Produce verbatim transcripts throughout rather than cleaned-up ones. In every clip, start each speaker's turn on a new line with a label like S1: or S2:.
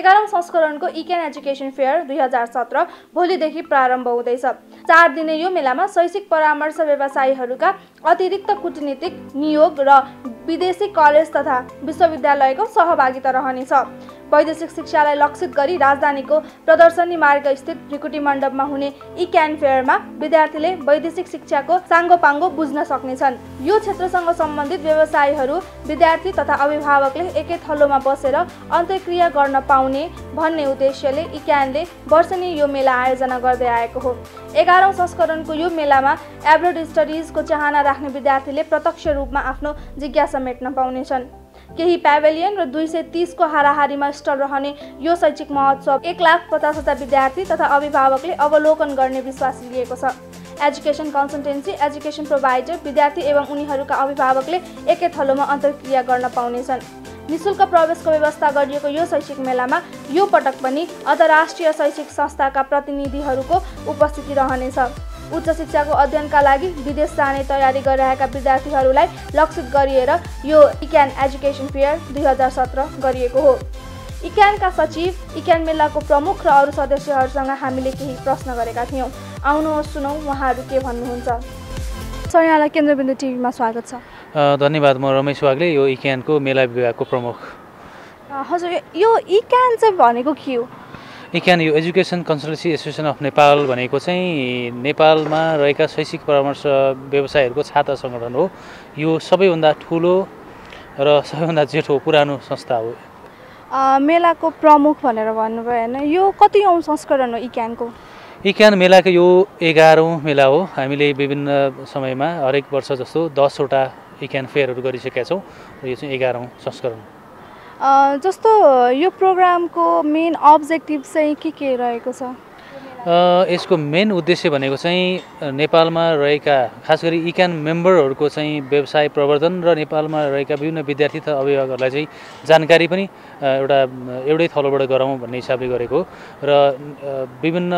S1: एघारौं संस्करणको इक्यान education fair दुई हजार सत्र भोलिदेखि प्रारम्भ हुँदैछ। चार दिने यो मेलामा शैक्षिक परामर्श व्यवसायीहरूका अतिरिक्त कूटनीतिक नियोग र विदेशी कलेज तथा विश्वविद्यालयको सहभागिता रहनेछ। वैदेशिक शिक्षालाई लक्षित गरी राजधानीको प्रदर्शनी मार्ग स्थित ढिकुटी मण्डपमा हुने इक्यान फेयरमा विद्यार्थीले वैदेशिक शिक्षाको साङ्गोपाङ्गो बुझ्न सक्नेछन्। यो क्षेत्रसँग सम्बन्धित व्यवसायीहरू, विद्यार्थी तथा अभिभावकले एकै थलोमा बसेर अन्तर्क्रिया गर्न पाउने भन्ने उद्देश्यले इक्यानले वर्षेनी यो मेला आयोजना गर्दै आएको हो। एघारौं संस्करणको यो मेलामा एब्रोड स्टडिजको चाहना राख्ने विद्यार्थीले प्रत्यक्ष रूपमा आफ्नो जिज्ञासा मेट्न पाउनेछन्। केही प्याभेलियन र दुई सय तीस को हाराहारीमा स्टल रहने यो शैक्षिक महोत्सव एक लाख पचास हजार विद्यार्थी तथा अभिभावकले अवलोकन गर्ने विश्वास लिएको छ। एजुकेसन कन्सल्टेन्सी, एजुकेसन प्रोभाइडर, विद्यार्थी एवं उनीहरूका अभिभावकले एकै थलोमा अन्तर्क्रिया गर्न पाउनेछन्। निशुल्क प्रवेशको व्यवस्था गरिएको यो शैक्षिक मेलामा यो पटक पनि अन्तर्राष्ट्रिय शैक्षिक संस्थाका प्रतिनिधिहरूको उपस्थिति रहनेछ। उच्च शिक्षाको अध्ययनका लागि विदेश जाने तयारी गरिरहेका विद्यार्थीहरूलाई लक्षित गरिएर यो इक्यान एजुकेसन फेयर दुई हजार सत्र गरिएको हो। इक्यानका सचिव, इक्यान मेलाको प्रमुख र अरू सदस्यहरूसँग हामीले केही प्रश्न गरेका थियौँ। आउनुहोस् सुनौँ उहाँहरू के भन्नुहुन्छ। सर, यहाँलाई केन्द्रबिन्दु टिभीमा स्वागत छ।
S2: धन्यवाद। म रमेश वाग्ले, यो इक्यानको मेला विभागको प्रमुख।
S1: हजुर, यो इक्यान चाहिँ भनेको के हो?
S2: इक्यान यो education consultancy association of Nepal भनेको चाहिँ नेपालमा रहेका शैक्षिक परामर्श व्यवसायहरूको छाता सङ्गठन हो। यो सबैभन्दा ठुलो र सबैभन्दा जेठो पुरानो संस्था हो।
S1: मेलाको प्रमुख भनेर भन्नुभयो होइन, यो कति औँ संस्करण हो इक्यानको?
S2: इक्यान मेलाको यो एघारौँ मेला हो। हामीले विभिन्न समयमा हरेक वर्ष जस्तो दसवटा इक्यान फेयरहरू गरिसकेका छौँ र यो चाहिँ एघारौँ संस्करण।
S1: जस्तो यो प्रोग्रामको मेन अब्जेक्टिभ चाहिँ के के रहेको छ?
S2: यसको मेन उद्देश्य भनेको चाहिँ नेपालमा रहेका खास गरी इक्यान मेम्बरहरूको चाहिँ व्यवसाय प्रवर्धन र नेपालमा रहेका विभिन्न विद्यार्थी तथा अभिभावकहरूलाई चाहिँ जानकारी पनि एउटा एउटै थलोबाट गराउँ भन्ने हिसाबले गरेको र विभिन्न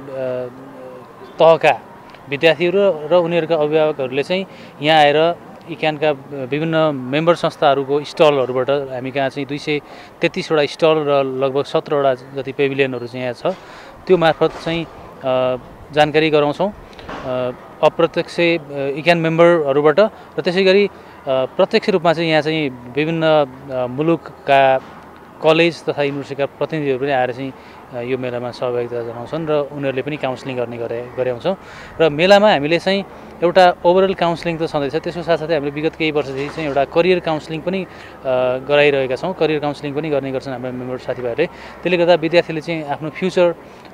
S2: तहका विद्यार्थीहरू र उनीहरूका अभिभावकहरूले चाहिँ यहाँ आएर इक्यानका विभिन्न मेम्बर संस्थाहरूको स्टलहरूबाट हामी कहाँ चाहिँ दुई सय तेत्तिसवटा स्टल र लगभग सत्रवटा जति पेभिलियनहरू चाहिँ यहाँ छ, त्यो मार्फत चाहिँ जानकारी गराउँछौँ अप्रत्यक्ष इक्यान मेम्बरहरूबाट र त्यसै गरी प्रत्यक्ष रूपमा चाहिँ यहाँ चाहिँ विभिन्न मुलुकका कलेज तथा युनिभर्सिटीका प्रतिनिधिहरू पनि आएर चाहिँ यो मेलामा सहभागिता जनाउँछन् र उनीहरूले पनि काउन्सिलिङ गर्ने गरे गराउँछौँ। र मेलामा हामीले चाहिँ एउटा ओभरअल काउन्सिलिङ त छँदैछ, त्यसको साथसाथै हामीले विगत केही वर्षदेखि चाहिँ एउटा करियर काउन्सिलिङ पनि गराइरहेका छौँ। करियर काउन्सिलिङ पनि गर्ने गर्छन् हाम्रो मेम्बर साथीभाइहरूले। त्यसले गर्दा विद्यार्थीले चाहिँ आफ्नो फ्युचर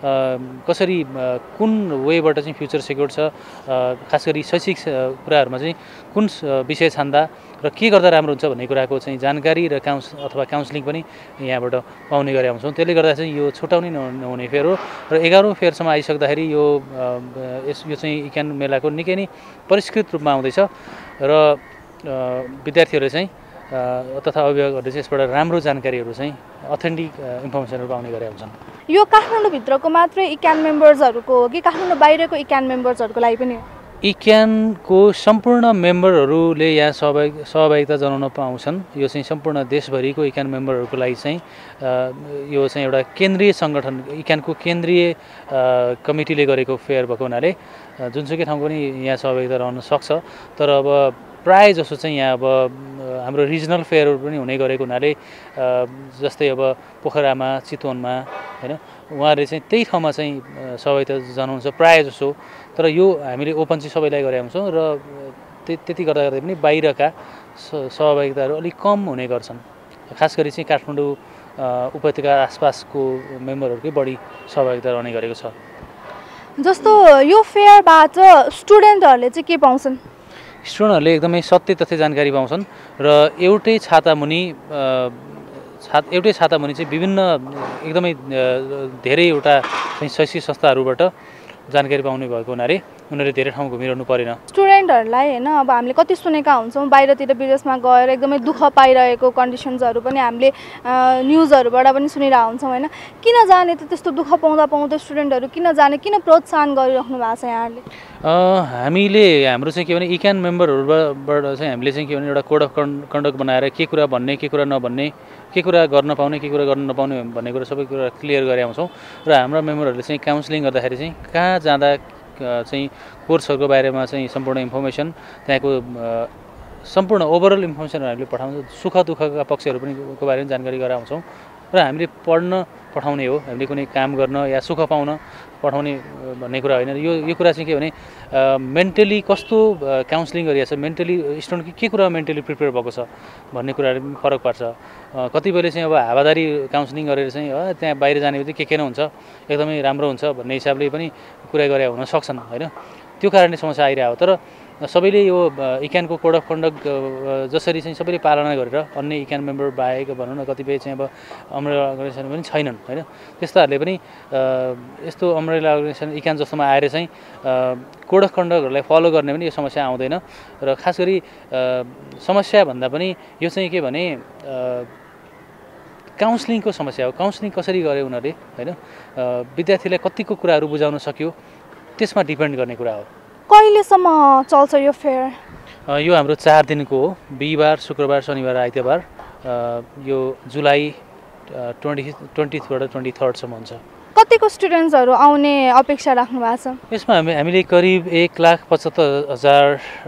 S2: कसरी कुन वेबाट चाहिँ फ्युचर सेक्योर छ, खास गरी शैक्षिक कुराहरूमा चाहिँ कुन विषय छान्दा र के गर्दा राम्रो हुन्छ भन्ने कुराको चाहिँ जानकारी र काउन्स अथवा काउन्सिलिङ पनि यहाँबाट पाउने गरे हुन्छौँ। त्यसले गर्दा चाहिँ यो छुटाउने नहुने फेयर हो र एघारौँ फेयरसम्म आइसक्दाखेरि यो यो चाहिँ इक्यान मेलाको निकै नै परिष्कृत रूपमा आउँदैछ र विद्यार्थीहरूले चाहिँ तथा अभिभावकहरूले चाहिँ यसबाट राम्रो जानकारीहरू चाहिँ अथेन्टिक इन्फर्मेसनहरू पाउने गरे हुन्छन्।
S1: यो काठमाडौँभित्रको मात्रै इक्यान मेम्बर्सहरूको हो कि काठमाडौँ बाहिरको इक्यान मेम्बर्सहरूको लागि पनि हो?
S2: इक्यानको सम्पूर्ण मेम्बरहरूले यहाँ सहभागी सहभागिता जनाउन पाउँछन्। यो चाहिँ सम्पूर्ण देशभरिको इक्यान मेम्बरहरूको लागि चाहिँ यो चाहिँ एउटा केन्द्रीय सङ्गठन, इक्यानको केन्द्रीय कमिटीले गरेको फेयर भएको हुनाले जुनसुकै ठाउँ पनि यहाँ सहभागिता रहन सक्छ। तर अब प्राय जसो चाहिँ यहाँ अब हाम्रो रिजनल फेयरहरू पनि हुने गरेको हुनाले जस्तै अब पोखरामा, चितवनमा होइन, उहाँहरूले चाहिँ त्यही ठाउँमा चाहिँ सहभागिता जनाउँछ प्राय जसो। तर यो हामीले ओपन चाहिँ सबैलाई गरे हुन्छौँ र त्यति गर्दा गर्दै पनि बाहिरका सहभागिताहरू अलिक कम हुने गर्छन्। खास गरी चाहिँ काठमाडौँ उपत्यका आसपासको मेम्बरहरूकै बढी सहभागिता रहने गरेको छ।
S1: जस्तो यो फेयरबाट स्टुडेन्टहरूले चाहिँ के पाउँछन्?
S2: स्टुडेन्टहरूले एकदमै सत्य तथ्य जानकारी पाउँछन् र एउटै छाता मुनि छा एउटै छाता मुनि चाहिँ विभिन्न एकदमै धेरैवटा चाहिँ शैक्षिक संस्थाहरूबाट जानकारी पाउने भएको हुनाले उनीहरूले धेरै ठाउँ घुमिरहनु परेन।
S1: स्टुडेन्ट स्टुडेन्टहरूलाई होइन अब हामीले कति सुनेका हुन्छौँ बाहिरतिर विदेशमा गएर एकदमै दुःख पाइरहेको कन्डिसन्सहरू पनि हामीले न्युजहरूबाट पनि सुनिरहेको हुन्छौँ होइन किन जाने त त्यस्तो दुःख पाउँदा पाउँदै स्टुडेन्टहरू किन जाने किन प्रोत्साहन गरिराख्नु भएको छ यहाँहरूले
S2: हामीले हाम्रो चाहिँ के भने इक्यान मेम्बरहरूबाट चाहिँ हामीले चाहिँ के भने एउटा कोड अफ कन्डक्ट बनाएर के कुरा भन्ने के कुरा नभन्ने के कुरा गर्न पाउने के कुरा गर्न नपाउने भन्ने कुरा सबै कुरा क्लियर गरेर आउँछौँ र हाम्रा मेम्बरहरूले चाहिँ काउन्सिलिङ गर्दाखेरि चाहिँ कहाँ जाँदा चाहिँ कोर्सहरूको बारेमा चाहिँ सम्पूर्ण इन्फर्मेसन त्यहाँको सम्पूर्ण ओभरअल इन्फर्मेसनहरू हामीले पठाउँछौँ सुख दुःखका पक्षहरू पनि को बारेमा जानकारी गराउँछौँ र हामीले पढ्न पठाउने हो हामीले कुनै काम गर्न या सुख पाउन पठाउने भन्ने कुरा होइन यो यो कुरा चाहिँ के भने मेन्टली कस्तो काउन्सिलिङ गरिएको छ मेन्टली स्टुडेन्ट के कुरा मेन्टली प्रिपेयर भएको छ भन्ने कुराहरू पनि फरक पार्छ कतिपयले चाहिँ अब हावादारी काउन्सिलिङ गरेर चाहिँ त्यहाँ बाहिर जाने बित्तिकै के के न हुन्छ एकदमै राम्रो हुन्छ भन्ने हिसाबले पनि कुरा गरे हुन सक्छन् होइन त्यो कारणले समस्या आइरहेको तर सबैले यो इक्यानको कोड अफ कन्डक्ट जसरी चाहिँ सबैले पालना गरेर अन्य इक्यान मेम्बर बाहेक भनौँ न कतिपय चाहिँ अब अम्ब्रेला अर्गनाइजेसन पनि छैनन् होइन त्यस्ताहरूले पनि यस्तो अम्ब्रेला अर्गनाइजेसन इक्यान जस्तोमा आएर चाहिँ कोड अफ कन्डक्टहरूलाई फलो गर्ने पनि यो समस्या आउँदैन र खास गरी समस्या भन्दा पनि यो चाहिँ के भने काउन्सिलिङको समस्या हो काउन्सिलिङ कसरी गरे उनीहरूले होइन विद्यार्थीलाई कतिको कुराहरू बुझाउन सक्यो त्यसमा डिपेन्ड गर्ने कुरा हो
S1: कहिलेसम्म चल्छ यो फेयर
S2: यो हाम्रो चार दिनको हो बिहिबार शुक्रबार शनिबार आइतबार यो जुलाई ट्वेन्टी ट्वेन्टीबाट ट्वेन्टी थर्डसम्म हुन्छ
S1: कतिको स्टुडेन्ट्सहरू आउने अपेक्षा राख्नु भएको छ
S2: यसमा हामी हामीले करिब एक लाख पचहत्तर हजार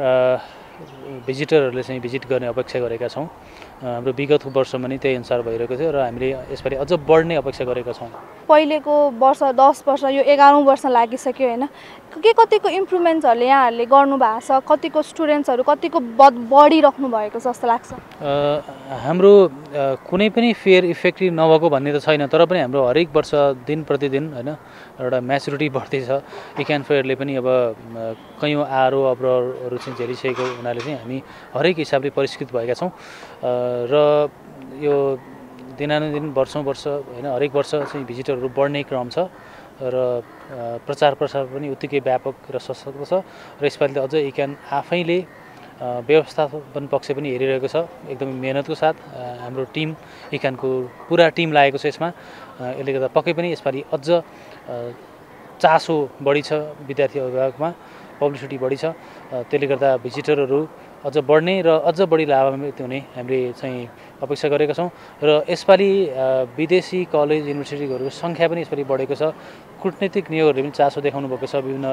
S2: भिजिटरहरूले चाहिँ भिजिट गर्ने अपेक्षा गरेका छौँ हाम्रो विगतको वर्षमा नि त्यही अनुसार भइरहेको थियो र हामीले यसपालि अझ बढ्ने अपेक्षा गरेका छौँ
S1: पहिलेको वर्ष दस वर्ष यो एघारौँ वर्ष लागिसक्यो होइन के कतिको इम्प्रुभमेन्ट्सहरूले यहाँहरूले गर्नु भएको छ कतिको स्टुडेन्ट्सहरू कतिको बढिराख्नु भएको छ जस्तो लाग्छ
S2: हाम्रो कुनै पनि फेयर इफेक्टिभ नभएको भन्ने त छैन तर पनि हाम्रो हरेक वर्ष दिन प्रतिदिन होइन एउटा म्याचुरिटी बढ्दैछ इक्यान फेयरले पनि अब कैयौँ आरो अवरोधहरू चाहिँ झेलिसकेको हुनाले चाहिँ हामी हरेक हिसाबले परिष्कृत भएका छौँ र यो दिनानुदिन वर्षौँ वर्ष होइन हरेक वर्ष चाहिँ भिजिटरहरू बढ्ने क्रम छ र प्रचार प्रसार पनि उत्तिकै व्यापक र सशक्त छ र यसपालि अझ इक्यान आफैले व्यवस्थापन पक्ष पनि हेरिरहेको छ एकदमै मेहनतको साथ हाम्रो टिम इक्यानको पुरा टिम लागेको छ यसमा यसले गर्दा पक्कै पनि यसपालि अझ चासो बढी छ विद्यार्थी अभिभावकमा पब्लिसिटी बढी छ त्यसले गर्दा भिजिटरहरू अझ बढ्ने र अझ बढी लाभान्वित हुने हामीले चाहिँ अपेक्षा गरेका छौँ र यसपालि विदेशी कलेज युनिभर्सिटीहरूको सङ्ख्या पनि यसपालि बढेको छ कूटनीतिक नियोगहरूले पनि चासो देखाउनु भएको छ विभिन्न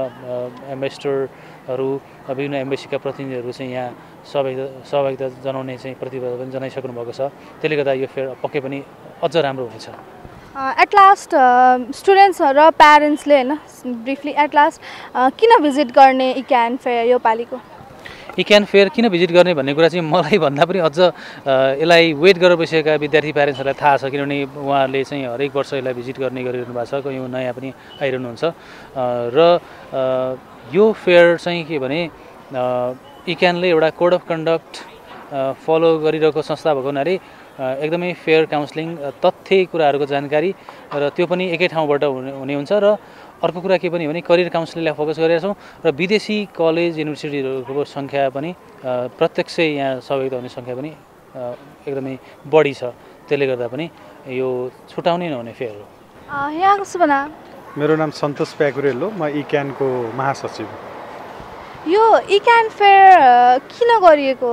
S2: एम्बेसडरहरू विभिन्न एम्बेसीका प्रतिनिधिहरू चाहिँ यहाँ सहभागिता सहभागिता जनाउने चाहिँ प्रतिबद्धता पनि जनाइसक्नु भएको छ त्यसले गर्दा यो फेयर पक्कै पनि अझ राम्रो हुनेछ
S1: एट लास्ट स्टुडेन्ट्स र प्यारेन्ट्सले होइन ब्रिफली एट लास्ट किन भिजिट गर्ने इक्यान फेयर यो पालिको
S2: इक्यान फेयर किन भिजिट गर्ने भन्ने कुरा चाहिँ मलाई भन्दा पनि अझ यसलाई वेट गरेर बसेका विद्यार्थी प्यारेन्ट्सहरूलाई थाहा छ किनभने उहाँहरूले चाहिँ हरेक वर्ष यसलाई भिजिट गर्ने गरिरहनु भएको छ कयौँ नयाँ पनि आइरहनुहुन्छ र यो फेयर चाहिँ के भने इक्यानले एउटा कोड अफ कन्डक्ट फलो गरिरहेको संस्था भएको हुनाले एकदमै फेयर काउन्सिलिङ तथ्य कुराहरूको जानकारी र त्यो पनि एकै ठाउँबाट हुने हुने हुन्छ र अर्को कुरा के पनि भने करियर काउन्सिलिङलाई फोकस गरेका छौँ र विदेशी कलेज युनिभर्सिटीहरूको सङ्ख्या पनि प्रत्यक्ष यहाँ सहभागिता हुने सङ्ख्या पनि एकदमै बढी छ त्यसले गर्दा पनि यो छुटाउने नहुने फेयर हो
S1: यहाँको शुभ नाम
S3: मेरो नाम सन्तोष प्याकुरेल हो म इक्यानको महासचिव
S1: यो इक्यान फेयर किन गरिएको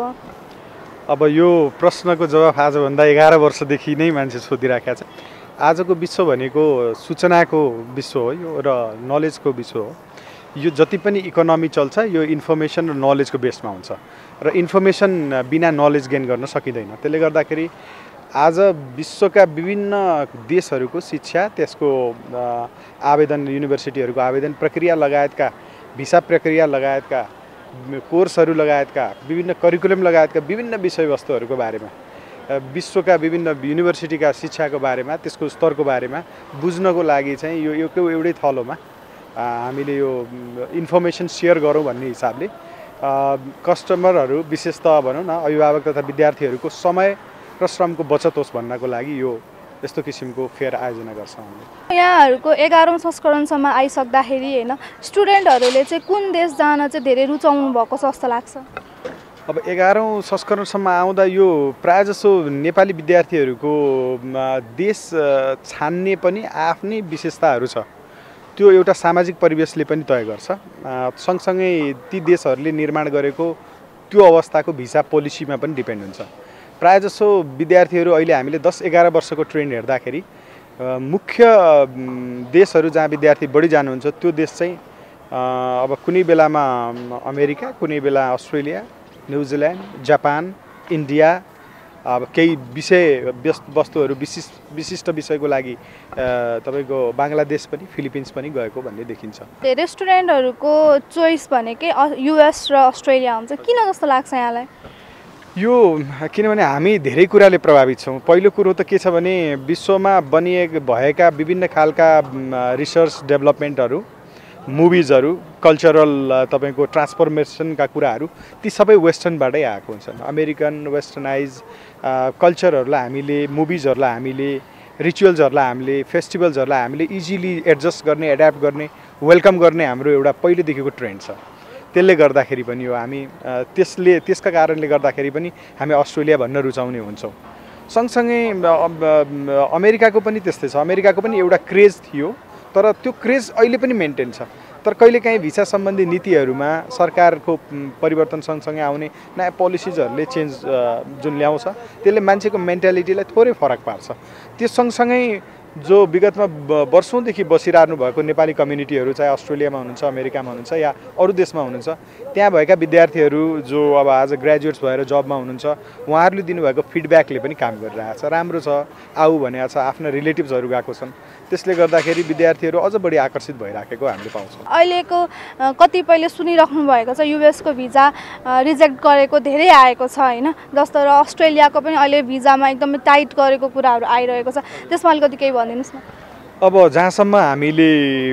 S3: अब यो प्रश्नको जवाफ आजभन्दा एघार वर्षदेखि नै मान्छे सोधिराखेका छ आजको विश्व भनेको सूचनाको विश्व हो यो र नलेजको विश्व हो यो जति पनि इकोनोमी चल्छ यो इन्फर्मेसन र नलेजको बेसमा हुन्छ र इन्फर्मेसन बिना नलेज गेन गर्न सकिँदैन त्यसले गर्दाखेरि आज विश्वका विभिन्न देशहरूको शिक्षा त्यसको आवेदन युनिभर्सिटीहरूको आवेदन प्रक्रिया लगायतका भिसा प्रक्रिया लगायतका कोर्सहरू लगायतका विभिन्न करिकुलम लगायतका विभिन्न विषयवस्तुहरूको बारेमा विश्वका विभिन्न युनिभर्सिटीका शिक्षाको बारेमा त्यसको स्तरको बारेमा बुझ्नको लागि चाहिँ यो एउटा एउटै थलोमा हामीले यो इन्फर्मेसन सेयर गरौँ भन्ने हिसाबले कस्टमरहरू विशेषतः भनौँ न अभिभावक तथा विद्यार्थीहरूको समय र श्रमको बचत होस् भन्नको लागि यो यस्तो किसिमको फेयर आयोजना गर्छौँ हामीले।
S1: यहाँहरूको एघारौँ संस्करणसम्म आइसक्दाखेरि होइन स्टुडेन्टहरूले चाहिँ कुन देश जान चाहिँ धेरै रुचाउनु भएको छ जस्तो लाग्छ?
S3: अब एघारौँ संस्करणसम्म आउँदा यो प्रायःजसो नेपाली विद्यार्थीहरूको देश छान्ने पनि आफ्नै विशेषताहरू छ, त्यो एउटा सामाजिक परिवेशले पनि तय गर्छ। सँगसँगै ती देशहरूले निर्माण गरेको त्यो अवस्थाको भिसा पोलिसीमा पनि डिपेन्ड हुन्छ। प्रायःजसो विद्यार्थीहरू अहिले हामीले दस एघार वर्षको ट्रेन्ड हेर्दाखेरि मुख्य देशहरू जहाँ विद्यार्थी बढी जानुहुन्छ त्यो देश चाहिँ अब कुनै बेलामा अमेरिका, कुनै बेला अस्ट्रेलिया, न्युजिल्यान्ड, जापान, इन्डिया, अब केही विषय वस्तुहरू विशिष्ट विशिष्ट विषयको लागि तपाईँको बङ्गलादेश पनि फिलिपिन्स पनि गएको भन्ने देखिन्छ।
S1: धेरै स्टुडेन्टहरूको चोइस भनेकै युएस र अस्ट्रेलिया हुन्छ, किन जस्तो लाग्छ यहाँलाई?
S3: यो किनभने हामी धेरै कुराले प्रभावित छौँ। पहिलो कुरो त के छ भने विश्वमा बनिए भएका विभिन्न खालका रिसर्च डेभलपमेन्टहरू, मुभिजहरू, कल्चरल तपाईँको ट्रान्सफर्मेसनका कुराहरू ती सबै वेस्टर्नबाटै आएको हुन्छन्। अमेरिकन वेस्टर्नाइज कल्चरहरूलाई हामीले, मुभिजहरूलाई हामीले, रिचुअल्सहरूलाई हामीले, फेस्टिभल्सहरूलाई हामीले इजिली एडजस्ट गर्ने, एड्याप्ट गर्ने, वेलकम गर्ने हाम्रो एउटा पहिलेदेखिको ट्रेन्ड छ। त्यसले गर्दाखेरि पनि हो हामी त्यसले त्यसका कारणले गर्दाखेरि पनि हामी अस्ट्रेलिया भन्न रुचाउने हुन्छौँ। सँगसँगै अमेरिकाको पनि त्यस्तै छ। अमेरिकाको पनि एउटा क्रेज थियो, तर त्यो क्रेज अहिले पनि मेन्टेन छ। तर कहिलेकाहीँ भिसा सम्बन्धी नीतिहरूमा सरकारको परिवर्तन सँगसँगै आउने नयाँ पोलिसिजहरूले चेन्ज जुन ल्याउँछ त्यसले मान्छेको मेन्टालिटीलाई थोरै फरक पार्छ। त्यो सँगसँगै जो विगतमा वर्षौँदेखि बसिरहनु भएको नेपाली कम्युनिटीहरू चाहे अस्ट्रेलियामा हुनुहुन्छ, अमेरिकामा हुनुहुन्छ या अरू देशमा हुनुहुन्छ, त्यहाँ भएका विद्यार्थीहरू जो अब आज ग्रेजुएट्स भएर जबमा हुनुहुन्छ, उहाँहरूले दिनुभएको फिडब्याकले पनि काम गरिरहेको छ। राम्रो छ, आऊ भनेको छ, आफ्ना रिलेटिभ्सहरू गएको छन्। त्यसले गर्दाखेरि विद्यार्थीहरू अझ बढी आकर्षित भइराखेको हामीले पाउँछौँ।
S1: अहिलेको कतिपयले सुनिराख्नु भएको छ युएसको भिजा रिजेक्ट गरेको धेरै आएको छ होइन, जस्तो र अस्ट्रेलियाको पनि अहिले भिजामा एकदमै टाइट गरेको कुराहरू आइरहेको छ, त्यसमा अलिकति केही भनिदिनुहोस् न।
S3: अब जहाँसम्म हामीले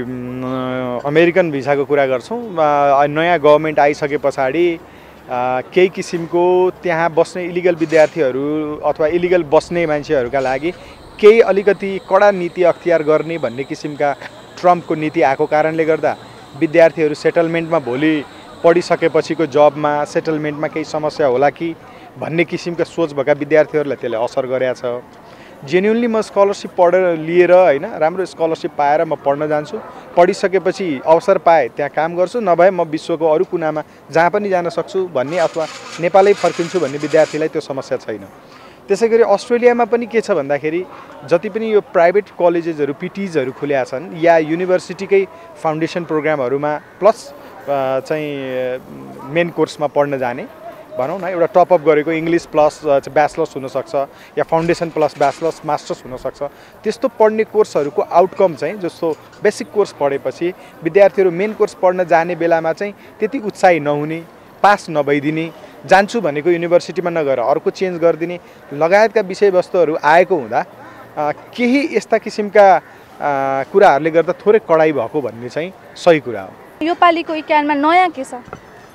S3: अमेरिकन भिसाको कुरा गर्छौँ, नयाँ गभर्मेन्ट आइसके पछाडि केही किसिमको त्यहाँ बस्ने इलिगल विद्यार्थीहरू अथवा इलिगल बस्ने मान्छेहरूका लागि केही अलिकति कडा नीति अख्तियार गर्ने भन्ने किसिमका ट्रम्पको नीति आएको कारणले गर्दा विद्यार्थीहरू सेटलमेन्टमा भोलि पढिसकेपछिको जबमा सेटलमेन्टमा केही समस्या होला कि भन्ने किसिमका सोच भएका विद्यार्थीहरूलाई त्यसले असर गरेको छ। जेन्युनली म स्कलरसिप पढेर लिएर होइन राम्रो स्कलरसिप पाएर म पढ्न जान्छु, पढिसकेपछि अवसर पाएँ त्यहाँ काम गर्छु, नभए म विश्वको अरू कुनामा जहाँ पनि जान सक्छु भन्ने अथवा नेपालै फर्किन्छु भन्ने विद्यार्थीलाई त्यो समस्या छैन। त्यसै गरी अस्ट्रेलियामा पनि के छ भन्दाखेरि जति पनि यो प्राइभेट कलेजेसहरू पिटिजहरू खुलेका छन् या युनिभर्सिटीकै फाउन्डेसन प्रोग्रामहरूमा प्लस चाहिँ मेन कोर्समा पढ्न जाने भनौँ न, एउटा टपअप गरेको इङ्ग्लिस प्लस ब्याचलर्स हुनसक्छ या फाउन्डेसन प्लस ब्याचलर्स मास्टर्स हुनसक्छ, त्यस्तो पढ्ने कोर्सहरूको आउटकम चाहिँ जस्तो बेसिक कोर्स पढेपछि विद्यार्थीहरू मेन कोर्स पढ्न जाने बेलामा चाहिँ त्यति उत्साही नहुने, पास नभइदिने, जान्छु भनेको युनिभर्सिटीमा नगएर अर्को चेन्ज गरिदिने लगायतका विषयवस्तुहरू आएको हुँदा केही यस्ता किसिमका कुराहरूले गर्दा थोरै कडाइ भएको भन्ने चाहिँ सही कुरा हो।
S1: यो पालिको इक्यानमा नयाँ के छ?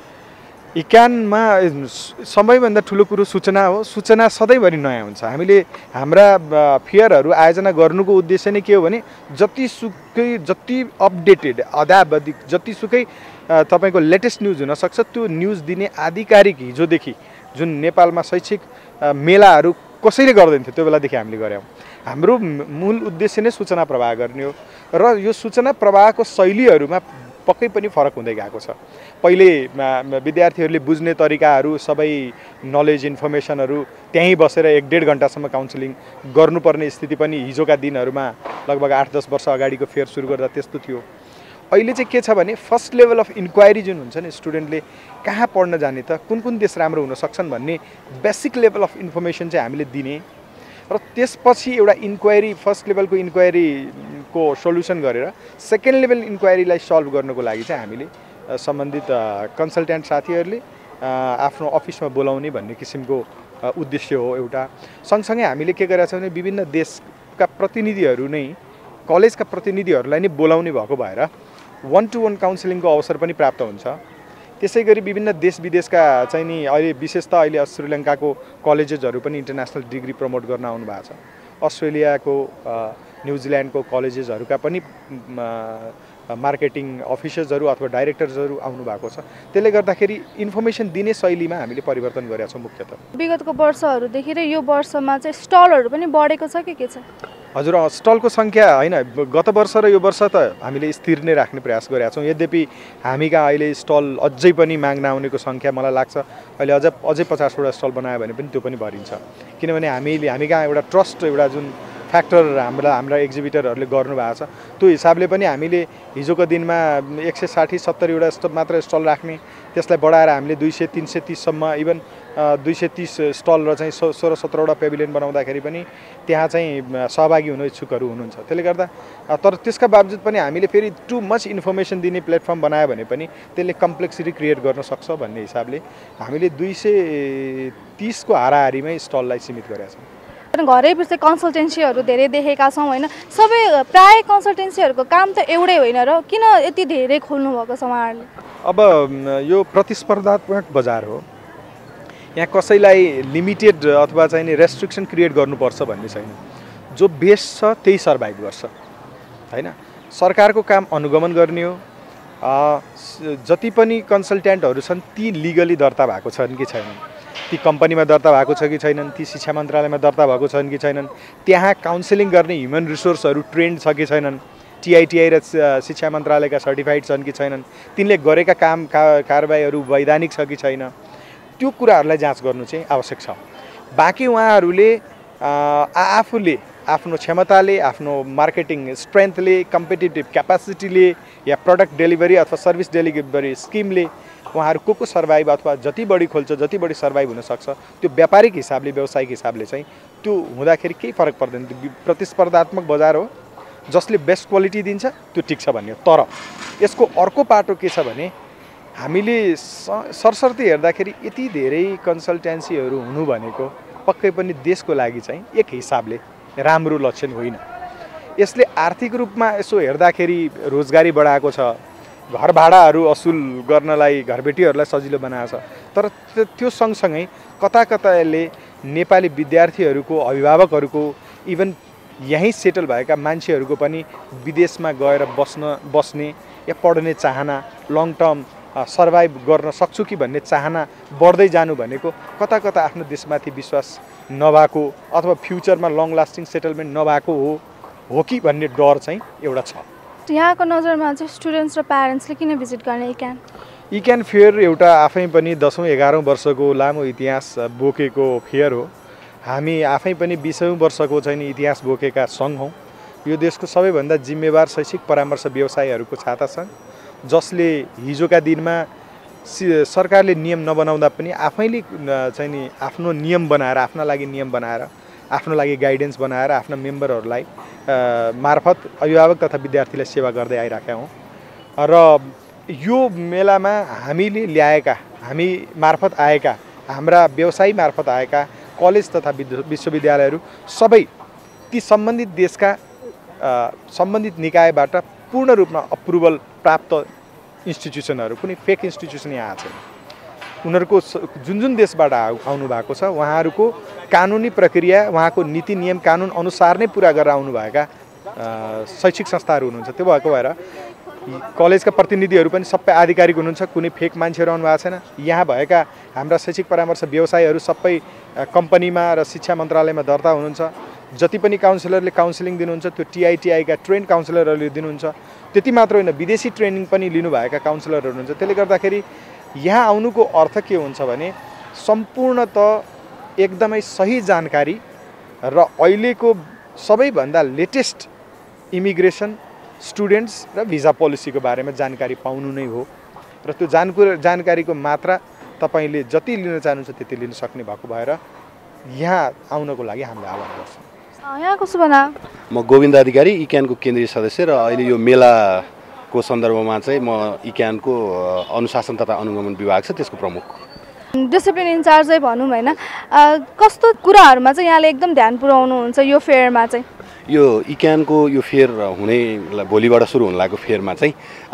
S3: इक्यानमा सबैभन्दा ठुलो कुरो सूचना हो। सूचना सधैँभरि नयाँ हुन्छ। हामीले हाम्रा फेयरहरू आयोजना गर्नुको उद्देश्य नै के हो भने जतिसुकै जति अपडेटेड अद्यावधिक जतिसुकै तपाईँको लेटेस्ट न्युज हुनसक्छ त्यो न्युज दिने आधिकारिक हिजोदेखि जुन नेपालमा शैक्षिक मेलाहरू कसैले गर्दैन थियो त्यो बेलादेखि हामीले गऱ्यौँ। हाम्रो मूल उद्देश्य नै सूचना प्रवाह गर्ने हो र यो सूचना प्रवाहको शैलीहरूमा पक्कै पनि फरक हुँदै गएको छ। पहिले विद्यार्थीहरूले बुझ्ने तरिकाहरू सबै नलेज इन्फर्मेसनहरू त्यहीँ बसेर एक डेढ घन्टासम्म काउन्सिलिङ गर्नुपर्ने स्थिति पनि हिजोका दिनहरूमा लगभग आठ दस वर्ष अगाडिको फेयर सुरु गर्दा त्यस्तो थियो। अहिले चाहिँ के छ भने फर्स्ट लेभल अफ इन्क्वायरी जुन हुन्छ नि, स्टुडेन्टले कहाँ पढ्न जाने त, कुन कुन देश राम्रो हुन सक्छन् भन्ने बेसिक लेभल अफ इन्फर्मेसन चाहिँ हामीले दिने र त्यसपछि एउटा इन्क्वायरी फर्स्ट लेभलको इन्क्वायरीको सोल्युसन गरेर सेकेन्ड लेभल इन्क्वायरीलाई सल्भ गर्नको लागि चाहिँ हामीले सम्बन्धित कन्सल्ट्यान्ट साथीहरूले आफ्नो अफिसमा बोलाउने भन्ने किसिमको उद्देश्य हो एउटा। सँगसँगै हामीले के गरेका छौँ भने विभिन्न देशका प्रतिनिधिहरू नै कलेजका प्रतिनिधिहरूलाई नै बोलाउने भएको भएर वान टु वान काउन्सिलिङको अवसर पनि प्राप्त हुन्छ। त्यसै गरी विभिन्न देश विदेशका चाहिँ नि अहिले विशेष त अहिले श्रीलङ्काको कलेजेसहरू पनि इन्टरनेसनल डिग्री प्रमोट गर्न आउनु भएको छ। अस्ट्रेलियाको न्युजिल्यान्डको कलेजेसहरूका पनि मार्केटिङ अफिसर्सहरू अथवा डाइरेक्टर्सहरू आउनु भएको छ। त्यसले गर्दाखेरि इन्फर्मेसन दिने शैलीमा हामीले परिवर्तन गरेका छौँ। मुख्यतः
S1: विगतको वर्षहरूदेखि र यो वर्षमा चाहिँ स्टलहरू पनि बढेको छ कि के छ?
S3: हजुर, स्टलको सङ्ख्या होइन, गत वर्ष र यो वर्ष त हामीले स्थिर नै राख्ने प्रयास गरेका छौँ। यद्यपि हामी कहाँ अहिले स्टल अझै पनि माग नआउनेको सङ्ख्या मलाई लाग्छ अहिले अझ अझै पचासवटा स्टल बनायो भने पनि त्यो पनि भरिन्छ। किनभने हामीले हामी कहाँ एउटा ट्रस्ट एउटा जुन फ्याक्टर हाम्रा हाम्रा एक्जिबिटरहरूले गर्नुभएको छ त्यो हिसाबले पनि हामीले हिजोको दिनमा एक सय साठी सत्तरीवटा स्टल मात्र स्टल राख्ने, त्यसलाई बढाएर हामीले दुई सय तिन सय तिससम्म इभन दुई सय तिस स्टल र चाहिँ सो सोह्र सत्रवटा पेभिलियन बनाउँदाखेरि पनि त्यहाँ चाहिँ सहभागी हुने इच्छुकहरू हुनुहुन्छ। त्यसले गर्दा तर त्यसका बावजुद पनि हामीले फेरि टु मच इन्फर्मेसन दिने प्लेटफर्म बनायो भने पनि त्यसले कम्प्लेक्सिटी क्रिएट गर्न सक्छ भन्ने हिसाबले हामीले दुई सय तिसको हाराहारीमै स्टललाई सीमित गरेका छौँ।
S1: घरै पछि कन्सल्टेन्सीहरू धेरै देखेका छौँ होइन, सबै प्राय कन्सल्टेन्सीहरूको काम त एउटै होइन र किन यति धेरै खोल्नु भएको छ उहाँहरूले?
S3: अब यो प्रतिस्पर्धात्मक बजार हो, यहाँ कसैलाई लिमिटेड अथवा चाहिँ नि रेस्ट्रिक्सन क्रिएट गर्नुपर्छ भन्ने छैन। जो बेस छ त्यही सर्भाइभ गर्छ होइन। सरकारको काम अनुगमन गर्ने हो। जति पनि कन्सल्ट्यान्टहरू छन् ती लिगली दर्ता भएको छन् कि छैनन्, ती कम्पनीमा दर्ता भएको छ कि छैनन्, ती शिक्षा मन्त्रालयमा दर्ता भएको छन् कि छैनन्, त्यहाँ काउन्सिलिङ गर्ने ह्युमन रिसोर्सहरू ट्रेन्ड छ कि छैनन्, टिआइटिआई र शिक्षा मन्त्रालयका सर्टिफाइड छन् कि छैनन्, तिनले गरेका काम का कारबाहीहरू वैधानिक छ कि छैन, त्यो कुराहरूलाई जाँच गर्नु चाहिँ आवश्यक छ। बाँकी उहाँहरूले आफूले आफ्नो क्षमताले, आफ्नो मार्केटिङ स्ट्रेन्थले, कम्पिटिटिभ क्यापासिटीले या प्रडक्ट डेलिभरी अथवा सर्भिस डेलिभरी स्किमले उहाँहरू को को सर्भाइभ अथवा जति बढी खोल्छ जति बढी सर्भाइभ हुनसक्छ त्यो व्यापारिक हिसाबले व्यावसायिक हिसाबले चाहिँ त्यो हुँदाखेरि केही फरक पर्दैन। प्रतिस्पर्धात्मक बजार हो, जसले बेस्ट क्वालिटी दिन्छ त्यो टिक्छ भन्ने हो। तर यसको अर्को पाटो के छ भने हामीले सरसर्ती हेर्दाखेरि यति धेरै कन्सल्टेन्सीहरू हुनु भनेको पक्कै पनि देशको लागि चाहिँ एक हिसाबले राम्रो लक्षण होइन। यसले आर्थिक रूपमा यसो हेर्दाखेरि रोजगारी बढाएको छ, घर भाडाहरू असुल गर्नलाई घरबेटीहरूलाई सजिलो बनाएको छ, तर त्यो सँगसँगै कता कता यसले नेपाली विद्यार्थीहरूको अभिभावकहरूको इभन यहीँ सेटल भएका मान्छेहरूको पनि विदेशमा गएर बस्न बस्ने या पढ्ने चाहना, लङ टर्म सर्भाइभ गर्न सक्छु कि भन्ने चाहना बढ्दै जानु भनेको कता कता आफ्नो देशमाथि विश्वास नभएको अथवा फ्युचरमा लङ लास्टिङ सेटलमेन्ट नभएको हो हो कि भन्ने डर चाहिँ एउटा छ।
S1: यहाँको नजरमा चाहिँ स्टुडेन्ट्स र प्यारेन्ट्सले किन भिजिट गर्ने इक्यान?
S3: इक्यान फेयर एउटा आफै पनि दसौँ एघारौँ वर्षको लामो इतिहास बोकेको फेयर हो। हामी आफै पनि बिसौँ वर्षको चाहिँ इतिहास बोकेका सङ्घ हौँ। यो देशको सबैभन्दा जिम्मेवार शैक्षिक परामर्श व्यवसायीहरूको छाता सङ्घ, जसले हिजोका दिनमा सरकारले नियम नबनाउँदा पनि आफैले चाहिँ नि आफ्नो नियम बनाएर, आफ्ना लागि नियम बनाएर, आफ्नो लागि गाइडेन्स बनाएर आफ्ना मेम्बरहरूलाई मार्फत अभिभावक तथा विद्यार्थीलाई सेवा गर्दै आइरहेका हौँ। र यो मेलामा हामीले ल्याएका, हामी मार्फत आएका, हाम्रा व्यवसायी मार्फत आएका कलेज तथा विश्वविद्यालयहरू सबै ती सम्बन्धित देशका सम्बन्धित निकायबाट पूर्ण रूपमा अप्रुभल प्राप्त इन्स्टिट्युसनहरू, कुनै फेक इन्स्टिट्युसन यहाँ छैन। उनीहरूको जुन जुन देशबाट आउनु भएको छ उहाँहरूको कानुनी प्रक्रिया, उहाँको नीति नियम कानुन अनुसार नै पुरा गरेर आउनुभएका शैक्षिक संस्थाहरू हुनुहुन्छ। त्यो भएको भएर कलेजका प्रतिनिधिहरू पनि सबै आधिकारिक हुनुहुन्छ, कुनै फेक मान्छेहरू आउनु भएको छैन। यहाँ भएका हाम्रा शैक्षिक परामर्श व्यवसायीहरू सबै कम्पनीमा र शिक्षा मन्त्रालयमा दर्ता हुनुहुन्छ। जति पनि काउन्सिलरले काउन्सिलिङ दिनुहुन्छ त्यो टिआइटिआईका ट्रेन्ड काउन्सिलरहरूले दिनुहुन्छ। त्यति मात्र होइन, विदेशी ट्रेनिङ पनि लिनुभएका काउन्सिलरहरू हुनुहुन्छ। त्यसले गर्दाखेरि यहाँ आउनुको अर्थ के हुन्छ भने सम्पूर्णतः एकदमै सही जानकारी र अहिलेको सबैभन्दा लेटेस्ट इमिग्रेसन, स्टुडेन्ट्स र भिजा पोलिसीको बारेमा जानकारी पाउनु नै हो। र त्यो जानकारी जानकारीको मात्रा तपाईँले जति लिन चाहनुहुन्छ त्यति लिन सक्ने भएको भएर यहाँ आउनको लागि हामीले आह्वान गर्छौँ।
S1: यहाँको शुभ नाम?
S4: म गोविन्द अधिकारी, इक्यानको केन्द्रीय सदस्य र अहिले यो मेलाको सन्दर्भमा चाहिँ म इक्यानको अनुशासन तथा अनुगमन विभाग छ त्यसको प्रमुख,
S1: डिसिप्लिन इन्चार्जै भनौँ होइन। कस्तो कुराहरूमा चाहिँ यहाँले एकदम ध्यान पुर्याउनुहुन्छ यो फेयरमा चाहिँ?
S4: यो इक्यानको यो फेयर हुने भोलिबाट सुरु हुन लागेको फेयरमा चाहिँ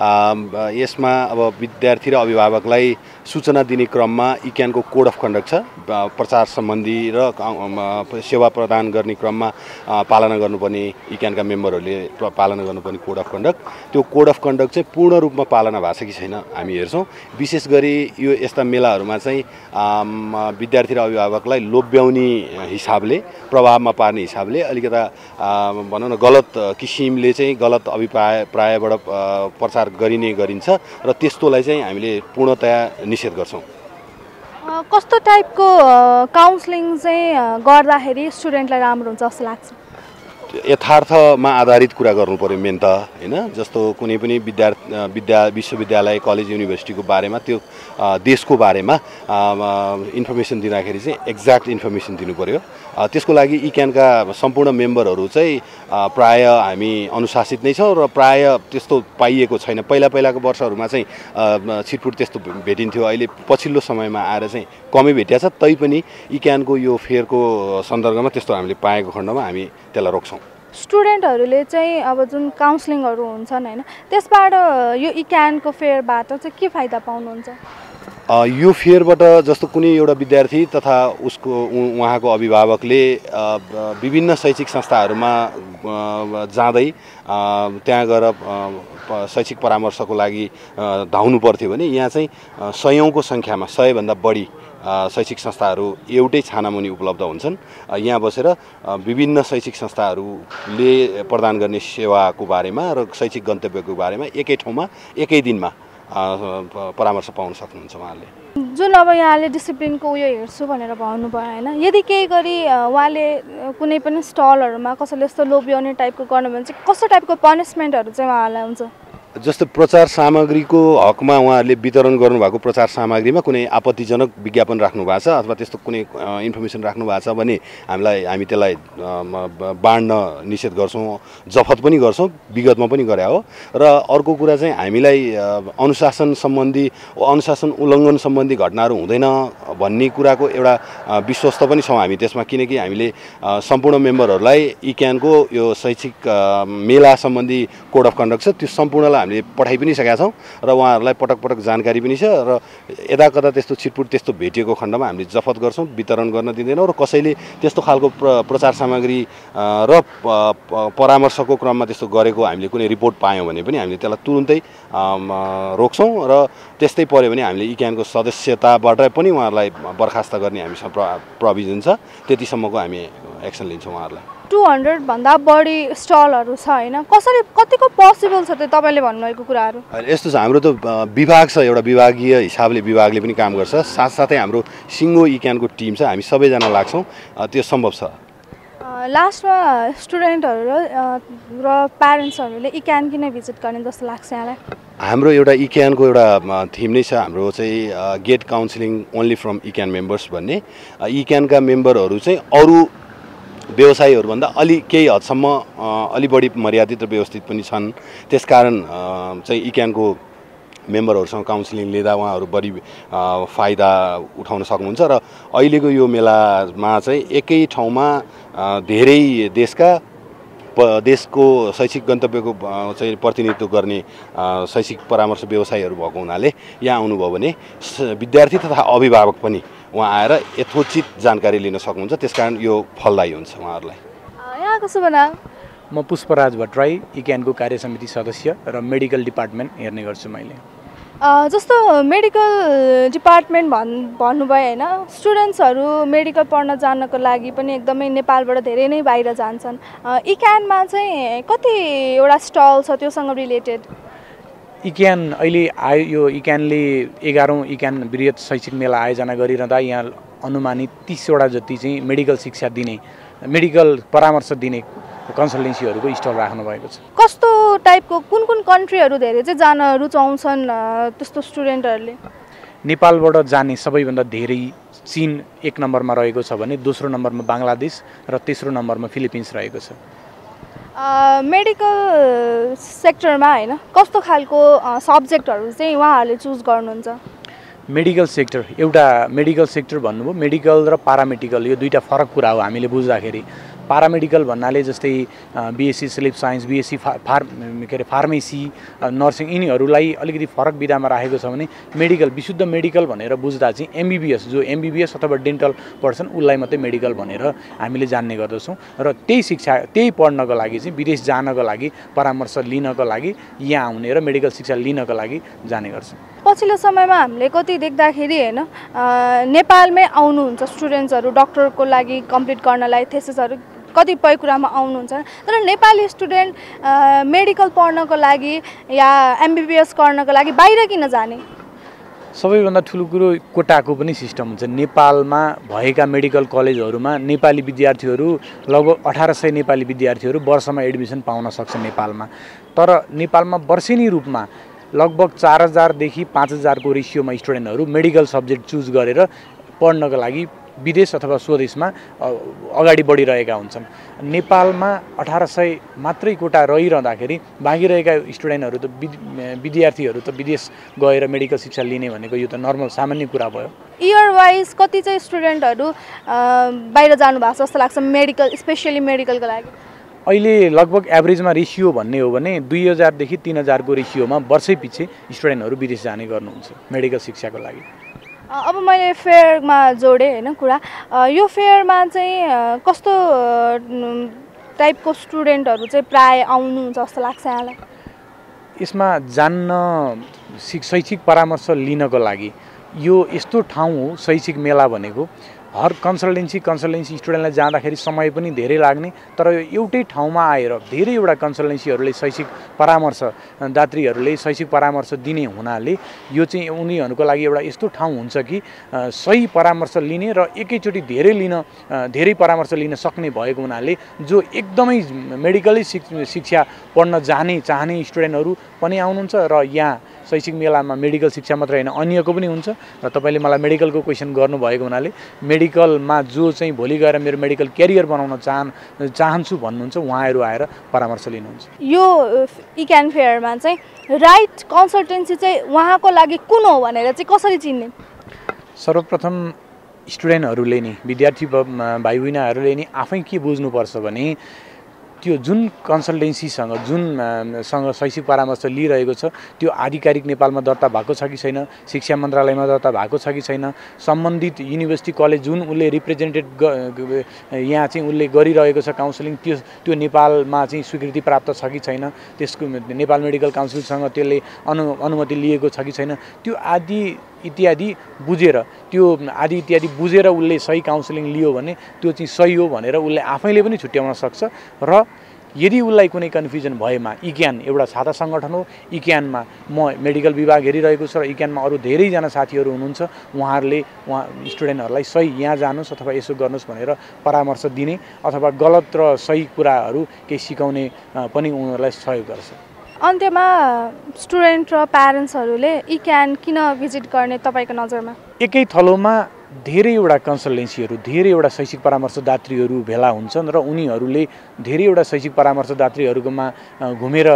S4: यसमा अब विद्यार्थी र अभिभावकलाई सूचना दिने क्रममा इक्यानको कोड अफ कन्डक्ट छ, प्रचार सम्बन्धी र सेवा प्रदान गर्ने क्रममा पालना गर्नुपर्ने इक्यानका मेम्बरहरूले पालना गर्नुपर्ने कोड अफ कन्डक्ट, त्यो कोड अफ कन्डक्ट चाहिँ पूर्ण रूपमा पालना भएको छ कि छैन हामी हेर्छौँ। विशेष गरी यो यस्ता मेलाहरूमा चाहिँ विद्यार्थी र अभिभावकलाई लोभ्याउने हिसाबले, प्रभावमा पार्ने हिसाबले अलिकता भनौँ न गलत किसिमले चाहिँ गलत अभिप्राय प्रायबाट प्रचार गरिने गरिन्छ र त्यस्तोलाई चाहिँ हामीले पूर्णतया निषेध गर्छौँ।
S1: कस्तो टाइपको काउन्सलिङ चाहिँ गर्दाखेरि स्टुडेन्टलाई राम्रो हुन्छ जस्तो लाग्छ?
S4: यथार्थमा आधारित कुरा गर्नु पर्यो मेन त हैन। जस्तो कुनै पनि विद्यार्थी विद्या विश्वविद्यालय कलेज युनिभर्सिटीको बारेमा, त्यो देशको बारेमा इन्फर्मेसन दिँदाखेरि चाहिँ एक्ज्याक्ट इन्फर्मेसन दिनु पर्यो। त्यसको लागि इक्यानका सम्पूर्ण मेम्बरहरू चाहिँ प्राय हामी अनुशासित नै छौँ र प्राय त्यस्तो पाइएको छैन। पहिला पहिलाको वर्षहरूमा चाहिँ छिटफुट त्यस्तो भेटिन्थ्यो, अहिले पछिल्लो समयमा आएर चाहिँ कमै भेटिया छ। तैपनि इक्यानको यो फेयरको सन्दर्भमा त्यस्तो हामीले पाएको खण्डमा हामी त्यसलाई रोक्छौँ।
S1: स्टुडेन्टहरूले चाहिँ अब जुन काउन्सलिङहरू हुन्छन् होइन, त्यसबाट यो इक्यानको फेयरबाट चाहिँ के फाइदा पाउनुहुन्छ?
S4: यो फेयरबाट जस्तो कुनै एउटा विद्यार्थी तथा उसको उहाँको अभिभावकले विभिन्न शैक्षिक संस्थाहरूमा जाँदै त्यहाँ गएर शैक्षिक परामर्शको लागि धाउनु पर्थ्यो भने यहाँ चाहिँ सयौँको सङ्ख्यामा, सयभन्दा बढी शैक्षिक संस्थाहरू एउटै छानामुनि उपलब्ध हुन्छन्। यहाँ बसेर विभिन्न शैक्षिक संस्थाहरूले प्रदान गर्ने सेवाको बारेमा र शैक्षिक गन्तव्यको बारेमा एकै ठाउँमा एकै दिनमा परामर्श पाउन सक्नुहुन्छ उहाँले।
S1: जुन अब यहाँले डिसिप्लिनको उयो हेर्छु भनेर भन्नुभयो होइन, यदि केही गरी उहाँले कुनै पनि स्टलहरूमा कसैले यस्तो लोभ्याउने टाइपको गर्नु भने चाहिँ कस्तो टाइपको पनिसमेन्टहरू चाहिँ उहाँलाई हुन्छ?
S4: जस्तो प्रचार सामग्रीको हकमा उहाँहरूले वितरण गर्नुभएको प्रचार सामग्रीमा कुनै आपत्तिजनक विज्ञापन राख्नु भएको छ अथवा त्यस्तो कुनै इन्फर्मेसन राख्नु भएको छ भने हामीलाई हामी त्यसलाई बाँड्न निषेध गर्छौँ, जफत पनि गर्छौँ, विगतमा पनि गरे हो। र अर्को कुरा चाहिँ हामीलाई अनुशासन सम्बन्धी अनुशासन उल्लङ्घन सम्बन्धी घटनाहरू हुँदैन भन्ने कुराको एउटा विश्वस्त पनि छौँ हामी त्यसमा, किनकि हामीले सम्पूर्ण मेम्बरहरूलाई इक्यानको यो शैक्षिक मेला सम्बन्धी कोड अफ कन्डक्ट छ, त्यो सम्पूर्णलाई हामीले पठाइ पनि सकेका छौँ र उहाँहरूलाई पटक पटक जानकारी पनि छ। र यदा कदा त्यस्तो छिटपुट त्यस्तो भेटिएको खण्डमा हामीले जफत गर्छौँ, वितरण गर्न दिँदैनौँ। र कसैले त्यस्तो खालको प्र प्रचार सामग्री र परामर्शको क्रममा त्यस्तो गरेको हामीले कुनै रिपोर्ट पायौँ भने पनि हामीले त्यसलाई तुरुन्तै रोक्छौँ। र त्यस्तै पऱ्यो भने हामीले इक्यानको सदस्यताबाट पनि उहाँहरूलाई बर्खास्त गर्ने हामीसँग प्रोभिजन छ, त्यतिसम्मको हामी एक्सन लिन्छौँ उहाँहरूलाई।
S1: टु हन्ड्रेडभन्दा बढी स्टलहरू छ होइन, कसरी कतिको पोसिबल छ त्यो तपाईँले भन्नुभएको कुराहरू?
S4: यस्तो छ, हाम्रो त विभाग छ, एउटा विभागीय हिसाबले विभागले पनि काम गर्छ, साथसाथै हाम्रो सिङ्गो इक्यानको टिम छ, हामी सबैजना लाग्छौँ, त्यो सम्भव छ।
S1: लास्टमा स्टुडेन्टहरू र प्यारेन्ट्सहरूले इक्यान किन भिजिट गर्ने जस्तो लाग्छ यहाँलाई?
S4: हाम्रो एउटा इक्यानको एउटा थिम नै छ, हाम्रो चाहिँ get counselling only from ECAN members भन्ने। इक्यानका मेम्बरहरू चाहिँ अरू व्यवसायीहरूभन्दा अलि केही हदसम्म अलि बढी मर्यादित र व्यवस्थित पनि छन्। त्यसकारण चाहिँ इक्यानको मेम्बरहरूसँग काउन्सिलिङ लिँदा उहाँहरू बढी फाइदा उठाउन सक्नुहुन्छ। र अहिलेको यो मेलामा चाहिँ एकै ठाउँमा धेरै देशका देशको शैक्षिक गन्तव्यको चाहिँ प्रतिनिधित्व गर्ने शैक्षिक परामर्श व्यवसायीहरू भएको हुनाले यहाँ आउनुभयो भने विद्यार्थी तथा अभिभावक पनि उहाँ आएर यथोचित जानकारी लिन सक्नुहुन्छ। त्यसकारण यो फलदायी हुन्छ उहाँहरूलाई।
S1: यहाँको शुभ नाम?
S5: म पुष्पराज भट्टराई, इक्यानको कार्य समिति सदस्य र मेडिकल डिपार्टमेन्ट हेर्ने गर्छु मैले।
S1: जस्तो मेडिकल डिपार्टमेन्ट भन् भन्नुभयो होइन, स्टुडेन्ट्सहरू मेडिकल पढ्न जानको लागि पनि एकदमै नेपालबाट धेरै नै बाहिर जान्छन्। इक्यानमा चाहिँ कतिवटा स्टल छ त्योसँग रिलेटेड?
S5: इक्यान अहिले आयो, यो इक्यानले एघारौँ इक्यान वृहत शैक्षिक मेला आयोजना गरिरहँदा यहाँ अनुमानित तिसवटा जति चाहिँ मेडिकल शिक्षा दिने, मेडिकल परामर्श दिने कन्सल्टेन्सीहरूको स्टल राख्नु भएको छ।
S1: कस्तो टाइपको कुन कुन कन्ट्रीहरू धेरै चाहिँ जान रुचाउँछन् त्यस्तो स्टुडेन्टहरूले?
S5: नेपालबाट जाने सबैभन्दा धेरै चीन एक नम्बरमा रहेको छ भने दोस्रो नम्बरमा बङ्गलादेश र तेस्रो नम्बरमा फिलिपिन्स रहेको छ।
S1: मेडिकल सेक्टरमा होइन कस्तो खालको सब्जेक्टहरू चाहिँ उहाँहरूले चुज गर्नुहुन्छ?
S5: मेडिकल सेक्टर एउटा मेडिकल सेक्टर भन्नुभयो, मेडिकल र पारामेडिकल यो दुईवटा फरक कुरा हो हामीले बुझ्दाखेरि। पारामेडिकल भन्नाले जस्तै बिएससी स्लिप साइन्स, बिएससी फा फार्म के अरे फार्मेसी, नर्सिङ यिनीहरूलाई अलिकति फरक विधामा राखेको छ भने मेडिकल विशुद्ध मेडिकल भनेर बुझ्दा चाहिँ एमबिबिएस जो एमबिबिएस अथवा डेन्टल पर्सन उसलाई मात्रै मेडिकल भनेर हामीले जान्ने गर्दछौँ र त्यही शिक्षा त्यही पढ्नको लागि चाहिँ विदेश जानको लागि परामर्श लिनको लागि यहाँ आउने र मेडिकल शिक्षा लिनको लागि जाने गर्छौँ।
S1: पछिल्लो समयमा हामीले कति देख्दाखेरि होइन नेपालमै आउनुहुन्छ स्टुडेन्ट्सहरू डक्टरको लागि कम्प्लिट गर्नलाई थेसिसहरू कतिपय कुरामा आउनुहुन्छ तर नेपाली स्टुडेन्ट मेडिकल पढ्नको लागि या एमबिबिएस गर्नको लागि बाहिर किन जाने?
S5: सबैभन्दा ठुलो कुरो कोटाको पनि सिस्टम हुन्छ। नेपालमा भएका मेडिकल कलेजहरूमा नेपाली विद्यार्थीहरू लगभग अठार सय नेपाली विद्यार्थीहरू वर्षमा एडमिसन पाउन सक्छ नेपालमा। तर नेपालमा वर्षेनी रूपमा लगभग चार हजारदेखि पाँच हजारको रेसियोमा स्टुडेन्टहरू मेडिकल सब्जेक्ट चुज गरेर पढ्नको लागि विदेश अथवा स्वदेशमा अगाडि बढिरहेका हुन्छन्। नेपालमा अठार सय मात्रै कोटा रहिरहँदाखेरि बाँकी रहेका स्टुडेन्टहरू त विद्यार्थीहरू त विदेश गएर मेडिकल शिक्षा लिने भनेको यो त नर्मल सामान्य कुरा भयो।
S1: इयर वाइज कति चाहिँ स्टुडेन्टहरू बाहिर जानुभएको छ जस्तो लाग्छ मेडिकल स्पेसली मेडिकलको लागि?
S5: अहिले लगभग एभरेजमा रेसियो भन्ने हो भने दुई हजारदेखि तिन हजारको रेसियोमा वर्षै पछि स्टुडेन्टहरू विदेश जाने गर्नुहुन्छ मेडिकल शिक्षाको लागि।
S1: अब मैले फेयरमा जोडेँ होइन कुरा, यो फेयरमा चाहिँ कस्तो टाइपको स्टुडेन्टहरू चाहिँ प्राय आउनुहुन्छ जस्तो लाग्छ यहाँलाई?
S5: यसमा जान्न शैक्षिक परामर्श लिनको लागि यो यस्तो ठाउँ हो शैक्षिक मेला भनेको। हर कन्सल्टेन्सी कन्सल्टेन्सी स्टुडेन्टलाई जाँदाखेरि समय पनि धेरै लाग्ने, तर एउटै ठाउँमा आएर धेरैवटा कन्सल्टेन्सीहरूले शैक्षिक परामर्शदात्रीहरूले शैक्षिक परामर्श दिने हुनाले यो चाहिँ उनीहरूको लागि एउटा यस्तो ठाउँ हुन्छ कि सही परामर्श लिने र एकैचोटि धेरै लिन धेरै परामर्श लिन सक्ने भएको हुनाले जो एकदमै मेडिकलै शिक्षा पढ्न जाने चाहने स्टुडेन्टहरू पनि आउनुहुन्छ र यहाँ शैक्षिक मेलामा मेडिकल शिक्षा मात्र होइन अन्यको पनि हुन्छ। र तपाईँले मलाई मेडिकलको क्वेसन गर्नुभएको हुनाले मेडिकलमा जो चाहिँ भोलि गएर मेरो मेडिकल क्यारियर बनाउन चाहन चाहन्छु भन्नुहुन्छ उहाँहरू आएर परामर्श लिनुहुन्छ।
S1: यो इक्यान फेयरमा चाहिँ राइट कन्सल्टेन्सी चाहिँ उहाँको लागि कुन हो भनेर चाहिँ कसरी चिन्ने?
S5: सर्वप्रथम स्टुडेन्टहरूले नि विद्यार्थी भाइ बहिनीहरूले नि आफै के बुझ्नुपर्छ भने त्यो जुन कन्सल्टेन्सीसँग जुन सँग शैक्षिक परामर्श लिइरहेको छ त्यो आधिकारिक नेपालमा दर्ता भएको छ कि छैन, शिक्षा मन्त्रालयमा दर्ता भएको छ कि छैन, सम्बन्धित युनिभर्सिटी कलेज जुन उसले रिप्रेजेन्टेड यहाँ चाहिँ उसले गरिरहेको छ काउन्सिलिङ त्यो त्यो नेपालमा चाहिँ स्वीकृति प्राप्त छ कि छैन, त्यसको नेपाल मेडिकल काउन्सिलसँग त्यसले अनु अनुमति लिएको छ कि छैन, त्यो आदि इत्यादि बुझेर त्यो आदि इत्यादि बुझेर उसले सही काउन्सिलिङ लियो भने त्यो चाहिँ सही हो भनेर उसले आफैले पनि छुट्याउन सक्छ। र यदि उसलाई कुनै कन्फ्युजन भएमा इक्यान एउटा छाता सङ्गठन हो, इक्यानमा म मेडिकल विभाग हेरिरहेको छु र इक्यानमा अरू धेरैजना साथीहरू हुनुहुन्छ, उहाँहरूले उहाँ स्टुडेन्टहरूलाई सही यहाँ जानुहोस् अथवा यसो गर्नुहोस् भनेर परामर्श दिने अथवा गलत र सही कुराहरू केही सिकाउने पनि उनीहरूलाई सहयोग गर्छ।
S1: अन्त्यमा स्टुडेन्ट र प्यारेन्ट्सहरूले इक्यान किन भिजिट गर्ने तपाईँको नजरमा?
S5: एकै थलोमा धेरैवटा कन्सल्टेन्सीहरू धेरैवटा शैक्षिक परामर्शदात्रीहरू भेला हुन्छन् र उनीहरूले धेरैवटा शैक्षिक परामर्शदात्रीहरूकोमा घुमेर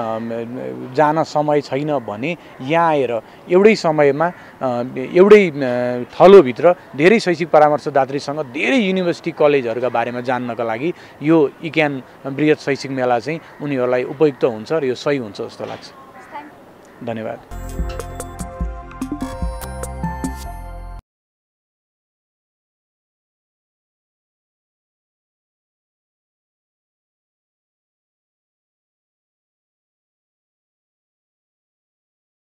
S5: जान समय छैन भने यहाँ आएर एउटै समयमा एउटै थलोभित्र धेरै शैक्षिक परामर्शदात्रीसँग धेरै युनिभर्सिटी कलेजहरूका बारेमा जान्नका लागि यो इक्यान बृहत शैक्षिक मेला चाहिँ उनीहरूलाई उपयुक्त हुन्छ र यो सही हुन्छ जस्तो लाग्छ। धन्यवाद।